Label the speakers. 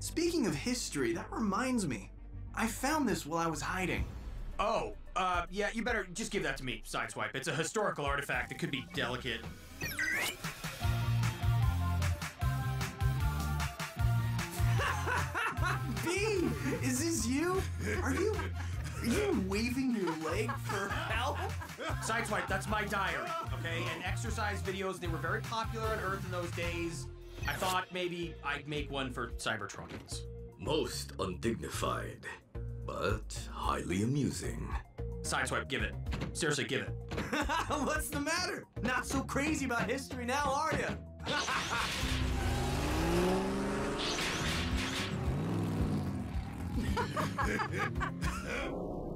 Speaker 1: Speaking of history, that reminds me. I found this while I was hiding.
Speaker 2: Oh, yeah, you better just give that to me, Sideswipe. It's a historical artifact that could be delicate.
Speaker 1: B, is this you? Are you waving your leg for help?
Speaker 2: Sideswipe, that's my diary, okay? And exercise videos, they were very popular on Earth in those days. I thought maybe I'd make one for Cybertronians.
Speaker 3: Most undignified, but highly amusing.
Speaker 2: Sideswipe, give it. Seriously, give it.
Speaker 1: What's the matter? Not so crazy about history now, are you?